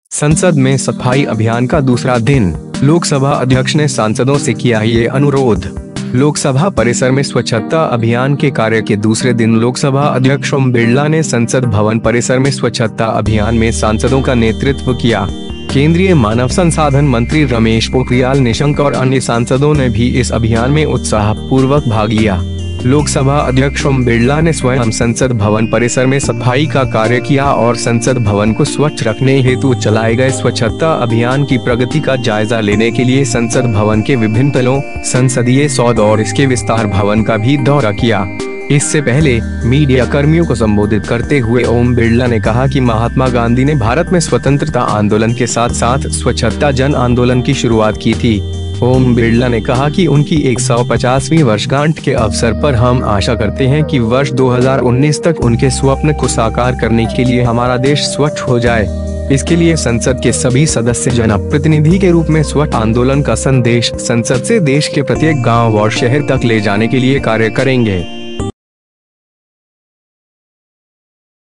संसद में सफाई अभियान का दूसरा दिन, लोकसभा अध्यक्ष ने सांसदों से किया ये अनुरोध। लोकसभा परिसर में स्वच्छता अभियान के कार्य के दूसरे दिन लोकसभा अध्यक्ष ओम बिरला ने संसद भवन परिसर में स्वच्छता अभियान में सांसदों का नेतृत्व किया। केंद्रीय मानव संसाधन मंत्री रमेश पोखरियाल निशंक और अन्य सांसदों ने भी इस अभियान में उत्साहपूर्वक भाग लिया। लोकसभा अध्यक्ष ओम बिरला ने स्वयं संसद भवन परिसर में सफाई का कार्य किया और संसद भवन को स्वच्छ रखने हेतु चलाए गए स्वच्छता अभियान की प्रगति का जायजा लेने के लिए संसद भवन के विभिन्न तलों, संसदीय सौध और इसके विस्तार भवन का भी दौरा किया। इससे पहले मीडिया कर्मियों को संबोधित करते हुए ओम बिरला ने कहा कि महात्मा गांधी ने भारत में स्वतंत्रता आंदोलन के साथ साथ स्वच्छता जन आंदोलन की शुरुआत की थी। ओम बिरला ने कहा कि उनकी 150वीं वर्षगांठ के अवसर पर हम आशा करते हैं कि वर्ष 2019 तक उनके स्वप्न को साकार करने के लिए हमारा देश स्वच्छ हो जाए। इसके लिए संसद के सभी सदस्य जनप्रतिनिधि के रूप में स्वच्छ आंदोलन का संदेश संसद से देश के प्रत्येक गांव और शहर तक ले जाने के लिए कार्य करेंगे।